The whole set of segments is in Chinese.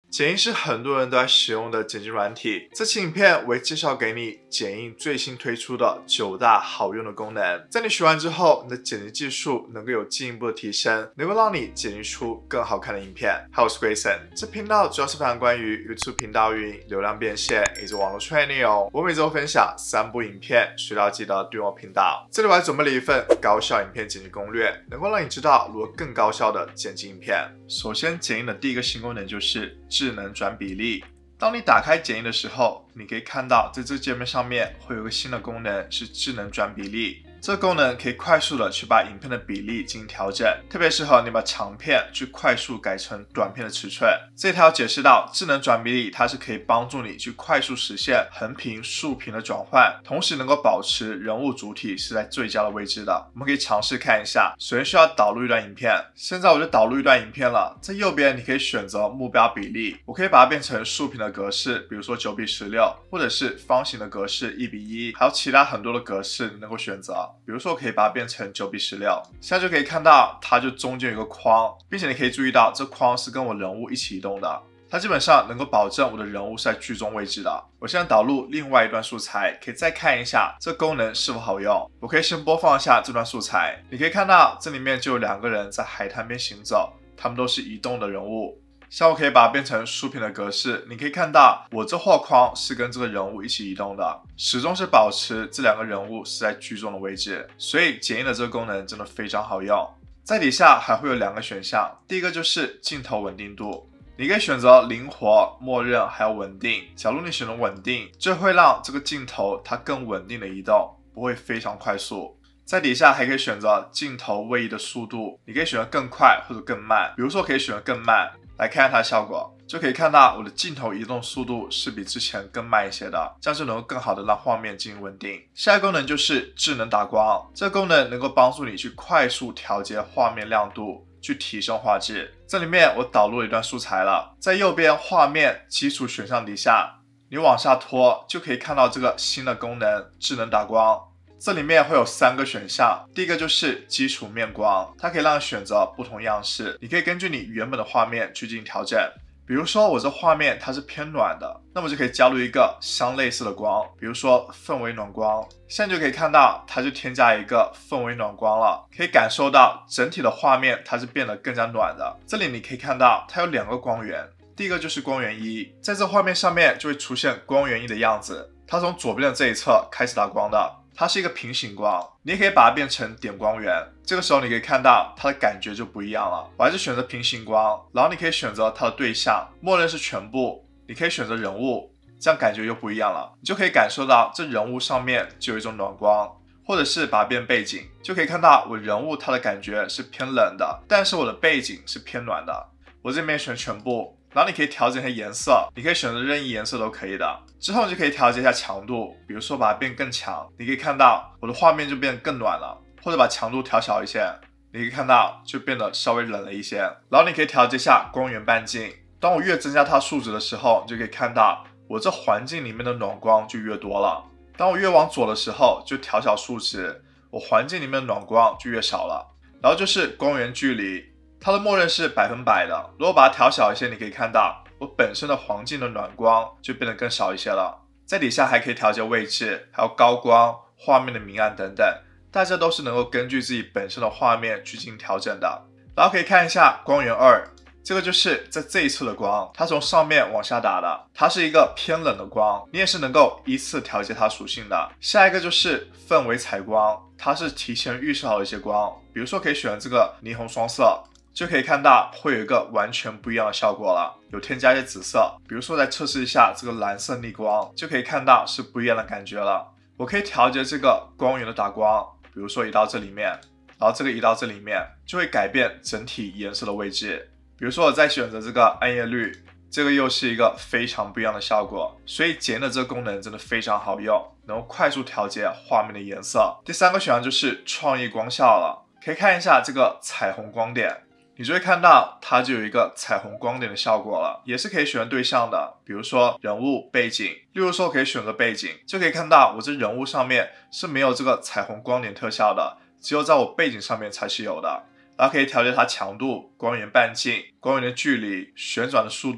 剪映是很多人都在使用的剪辑软体。这期影片我会介绍给你剪映最新推出的9大好用的功能，在你学完之后，你的剪辑技术能够有进一步的提升，能够让你剪辑出更好看的影片。Hi， 我是 Grayson， 这频道主要是分享关于 YouTube 频道运营、流量变现以及网络创业内容。我每周分享3部影片，需要记得订阅我频道。这里我还准备了一份高效影片剪辑攻略，能够让你知道如何更高效的剪辑影片。首先，剪映的第一个新功能就是智能转比例。当你打开剪映的时候，你可以看到在这个界面上面会有一个新的功能，是智能转比例。这个功能可以快速的去把影片的比例进行调整，特别适合你把长片去快速改成短片的尺寸。这条解释到，智能转比例它是可以帮助你去快速实现横屏、竖屏的转换，同时能够保持人物主体是在最佳的位置的。我们可以尝试看一下。首先需要导入一段影片，现在我就导入一段影片了。在右边你可以选择目标比例，我可以把它变成竖屏的格式，比如说9:16，或者是方形的格式1:1，还有其他很多的格式你能够选择。比如说我可以把它变成9:16，现在就可以看到它就中间有一个框，并且你可以注意到这框是跟我人物一起移动的，它基本上能够保证我的人物是在居中位置的。我现在导入另外一段素材，可以再看一下这功能是否好用。我可以先播放一下这段素材，你可以看到这里面就有2个人在海滩边行走，他们都是移动的人物。像我可以把它变成竖屏的格式，你可以看到我这画框是跟这个人物一起移动的，始终是保持这2个人物是在居中的位置，所以剪映的这个功能真的非常好用。在底下还会有2个选项，第一个就是镜头稳定度，你可以选择灵活、默认还有稳定。假如你选择稳定，这会让这个镜头它更稳定的移动，不会非常快速。在底下还可以选择镜头位移的速度，你可以选择更快或者更慢，比如说可以选择更慢。来看看它的效果，就可以看到我的镜头移动速度是比之前更慢一些的，这样就能够更好的让画面进行稳定。下一个功能就是智能打光，这个功能能够帮助你去快速调节画面亮度，去提升画质。这里面我导入了一段素材了，在右边画面基础选项底下，你往下拖就可以看到这个新的功能智能打光。这里面会有3个选项，第一个就是基础面光，它可以让你选择不同样式，你可以根据你原本的画面去进行调整。比如说我这画面它是偏暖的，那么就可以加入一个相类似的光，比如说氛围暖光。现在就可以看到它就添加一个氛围暖光了，可以感受到整体的画面它是变得更加暖的。这里你可以看到它有2个光源，第一个就是光源1，在这画面上面就会出现光源1的样子，它从左边的这一侧开始打光的。它是一个平行光，你也可以把它变成点光源，这个时候你可以看到它的感觉就不一样了。我还是选择平行光，然后你可以选择它的对象，默认是全部，你可以选择人物，这样感觉又不一样了，你就可以感受到这人物上面就有一种暖光。或者是把它变背景，就可以看到我人物它的感觉是偏冷的，但是我的背景是偏暖的。我这边选全部，然后你可以调整一下颜色，你可以选择任意颜色都可以的。之后你就可以调节一下强度，比如说把它变更强，你可以看到我的画面就变得更暖了，或者把强度调小一些，你可以看到就变得稍微冷了一些。然后你可以调节一下光源半径，当我越增加它数值的时候，你就可以看到我这环境里面的暖光就越多了。当我越往左的时候，就调小数值，我环境里面的暖光就越少了。然后就是光源距离，它的默认是100%的，如果把它调小一些，你可以看到我本身的环境的暖光就变得更少一些了。在底下还可以调节位置，还有高光、画面的明暗等等，大家都是能够根据自己本身的画面去进行调整的。然后可以看一下光源2，这个就是在这一侧的光，它从上面往下打的，它是一个偏冷的光，你也是能够依次调节它属性的。下一个就是氛围采光，它是提前预设好的一些光，比如说可以选这个霓虹双色，就可以看到会有一个完全不一样的效果了，有添加一些紫色，比如说再测试一下这个蓝色逆光，就可以看到是不一样的感觉了。我可以调节这个光源的打光，比如说移到这里面，然后这个移到这里面，就会改变整体颜色的位置。比如说我再选择这个暗夜绿，这个又是一个非常不一样的效果。所以剪映的这个功能真的非常好用，能够快速调节画面的颜色。第3个选项就是创意光效了，可以看一下这个彩虹光点，你就会看到它就有一个彩虹光点的效果了，也是可以选择对象的，比如说人物、背景。例如说可以选择背景，就可以看到我这人物上面是没有这个彩虹光点特效的，只有在我背景上面才是有的。然后可以调节它强度、光源半径、光源的距离、旋转的速度，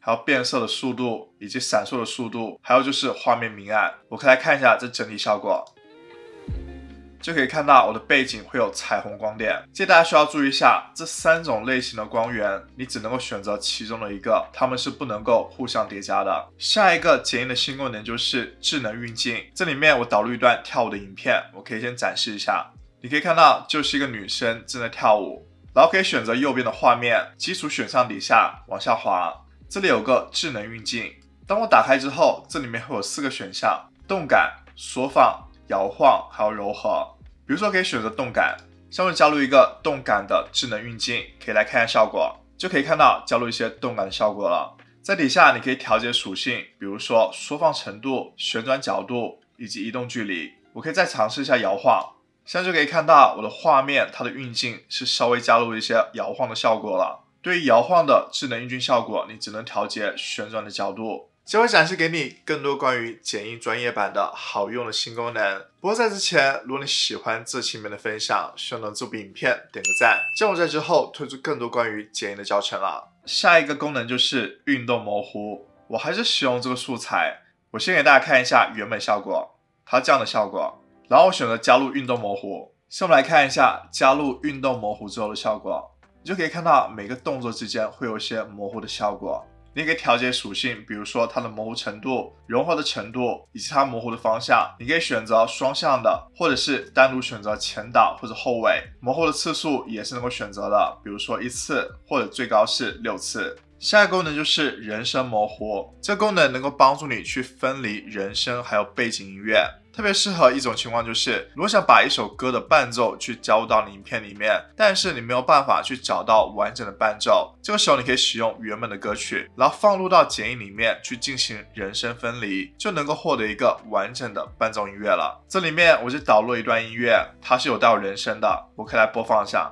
还有变色的速度以及闪烁的速度，还有就是画面明暗。我可以来看一下这整体效果。就可以看到我的背景会有彩虹光点。建议大家需要注意一下，这3种类型的光源，你只能够选择其中的一个，它们是不能够互相叠加的。下一个剪映的新功能就是智能运镜，这里面我导入一段跳舞的影片，我可以先展示一下。你可以看到，就是一个女生正在跳舞，然后可以选择右边的画面，基础选项底下往下滑，这里有个智能运镜。当我打开之后，这里面会有4个选项：动感、缩放、摇晃还有柔和。比如说可以选择动感，下面加入一个动感的智能运镜，可以来看一下效果，就可以看到加入一些动感的效果了。在底下你可以调节属性，比如说缩放程度、旋转角度以及移动距离。我可以再尝试一下摇晃，现在就可以看到我的画面它的运镜是稍微加入一些摇晃的效果了。对于摇晃的智能运镜效果，你只能调节旋转的角度。将会展示给你更多关于剪映专业版的好用的新功能。不过在之前，如果你喜欢这期里面的分享，希望能这部影片点个赞，这样我在之后推出更多关于剪映的教程了。下一个功能就是运动模糊，我还是使用这个素材。我先给大家看一下原本效果，它这样的效果，然后我选择加入运动模糊。先我们来看一下加入运动模糊之后的效果，你就可以看到每个动作之间会有一些模糊的效果。你可以调节属性，比如说它的模糊程度、融合的程度以及它模糊的方向。你可以选择双向的，或者是单独选择前导或者后尾。模糊的次数也是能够选择的，比如说1次，或者最高是6次。下一个功能就是人声模糊，这个功能能够帮助你去分离人声还有背景音乐，特别适合一种情况，就是如果想把一首歌的伴奏去加入到你影片里面，但是你没有办法去找到完整的伴奏，这个时候你可以使用原本的歌曲，然后放入到剪映里面去进行人声分离，就能够获得一个完整的伴奏音乐了。这里面我就导入了一段音乐，它是有带有人声的，我可以来播放一下。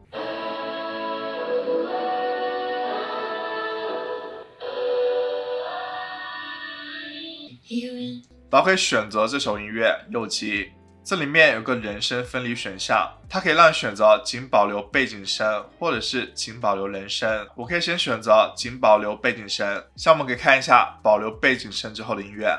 然后可以选择这首音乐右击，这里面有个人声分离选项，它可以让你选择仅保留背景声或者是仅保留人声。我可以先选择仅保留背景声，像我们可以看一下保留背景声之后的音乐，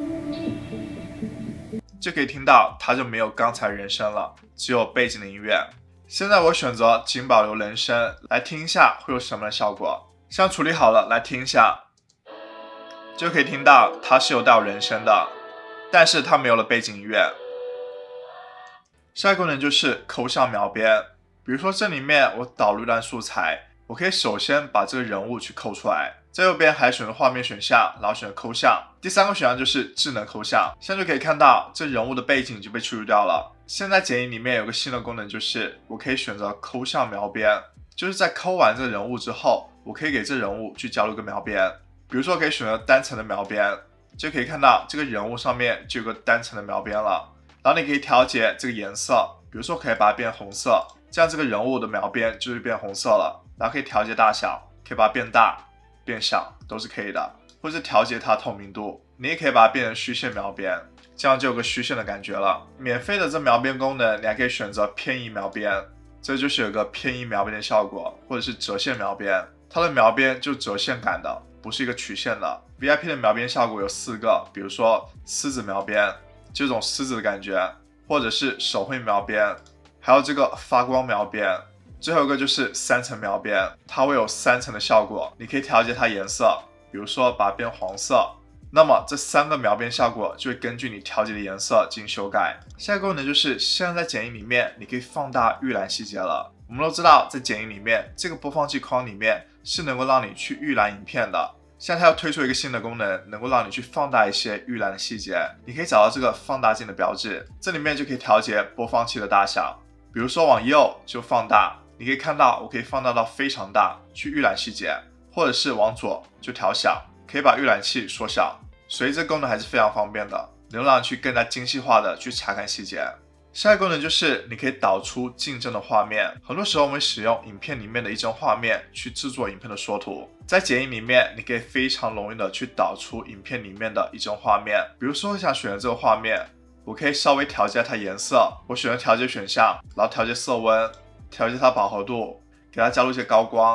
就可以听到它就没有刚才人声了，只有背景的音乐。现在我选择仅保留人声，来听一下会有什么的效果。现在处理好了，来听一下，就可以听到它是有带有人声的，但是它没有了背景音乐。下一个功能就是抠像描边，比如说这里面我导入一段素材，我可以首先把这个人物去抠出来，在右边还选择画面选项，然后选择抠像。第3个选项就是智能抠像，现在就可以看到这人物的背景就被去除掉了。现在剪映里面有个新的功能，就是我可以选择抠像描边，就是在抠完这个人物之后，我可以给这人物去加入一个描边，比如说可以选择单层的描边，就可以看到这个人物上面就有个单层的描边了。然后你可以调节这个颜色，比如说可以把它变红色，这样这个人物的描边就是变红色了。然后可以调节大小，可以把它变大、变小都是可以的，或者调节它透明度，你也可以把它变成虚线描边，这样就有个虚线的感觉了。免费的这描边功能，你还可以选择偏移描边，这就是有个偏移描边的效果，或者是折线描边，它的描边就折线感的，不是一个曲线的。VIP 的描边效果有4个，比如说狮子描边，这种狮子的感觉，或者是手绘描边，还有这个发光描边，最后一个就是3层描边，它会有3层的效果，你可以调节它颜色，比如说把它变黄色，那么这3个描边效果就会根据你调节的颜色进行修改。下一个功能就是现在在剪映里面你可以放大预览细节了。我们都知道在剪映里面这个播放器框里面是能够让你去预览影片的，现在它要推出一个新的功能，能够让你去放大一些预览的细节。你可以找到这个放大镜的标志，这里面就可以调节播放器的大小，比如说往右就放大，你可以看到我可以放大到非常大去预览细节，或者是往左就调小，可以把预览器缩小，所以这功能还是非常方便的，能让你去更加精细化的去查看细节。下一个功能就是你可以导出竞争的画面，很多时候我们使用影片里面的一帧画面去制作影片的缩图，在剪映里面你可以非常容易的去导出影片里面的一帧画面。比如说我想选择这个画面，我可以稍微调节它颜色，我选择调节选项，然后调节色温，调节它饱和度，给它加入一些高光，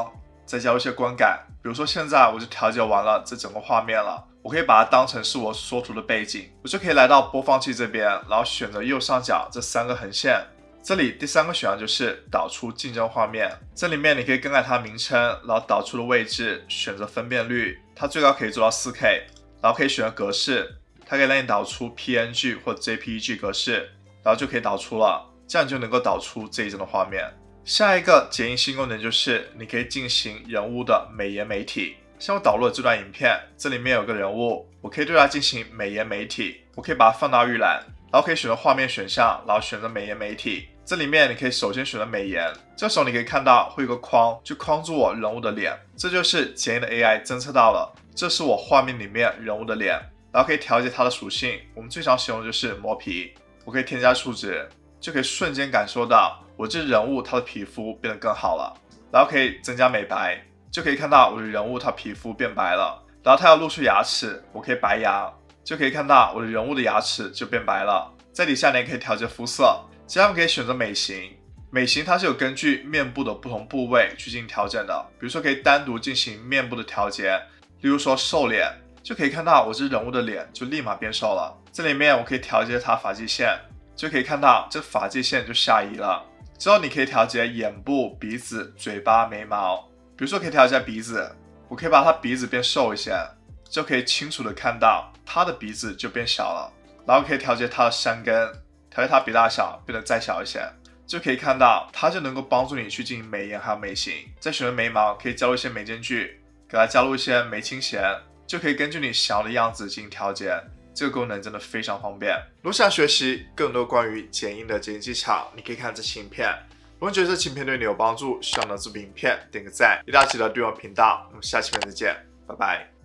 再加入一些观感。比如说现在我就调节完了这整个画面了，我可以把它当成是我缩图的背景，我就可以来到播放器这边，然后选择右上角这3个横线，这里第3个选项就是导出竞争画面，这里面你可以更改它名称，然后导出的位置，选择分辨率，它最高可以做到 4K， 然后可以选择格式，它可以让你导出 PNG 或 JPEG 格式，然后就可以导出了，这样你就能够导出这一帧的画面。下一个剪映新功能就是你可以进行人物的美颜美体，像我导入的这段影片，这里面有个人物，我可以对它进行美颜美体，我可以把它放到预览，然后可以选择画面选项，然后选择美颜美体，这里面你可以首先选择美颜，这时候你可以看到会有个框，就框住我人物的脸，这就是剪映的 AI 侦测到了，这是我画面里面人物的脸，然后可以调节它的属性，我们最常使用的就是磨皮，我可以添加数值，就可以瞬间感受到我这人物他的皮肤变得更好了，然后可以增加美白，就可以看到我的人物他皮肤变白了，然后他要露出牙齿，我可以白牙，就可以看到我的人物的牙齿就变白了。在底下你也可以调节肤色，这样可以选择美型，美型它是有根据面部的不同部位去进行调整的，比如说可以单独进行面部的调节，例如说瘦脸，就可以看到我这人物的脸就立马变瘦了。这里面我可以调节它发际线，就可以看到这发际线就下移了。之后你可以调节眼部、鼻子、嘴巴、眉毛，比如说可以调节鼻子，我可以把它鼻子变瘦一些，就可以清楚的看到它的鼻子就变小了。然后可以调节它的山根，调节它鼻大小变得再小一些，就可以看到它就能够帮助你去进行美颜还有美型。再选择眉毛，可以加入一些眉间距，给它加入一些眉清弦，就可以根据你想要的样子进行调节。这个功能真的非常方便。如果想学习更多关于剪映的剪映技巧，你可以看这期影片。如果你觉得这期影片对你有帮助，希望能这部影片点个赞，一定要记得订阅我频道。我们下期影片再见，拜拜。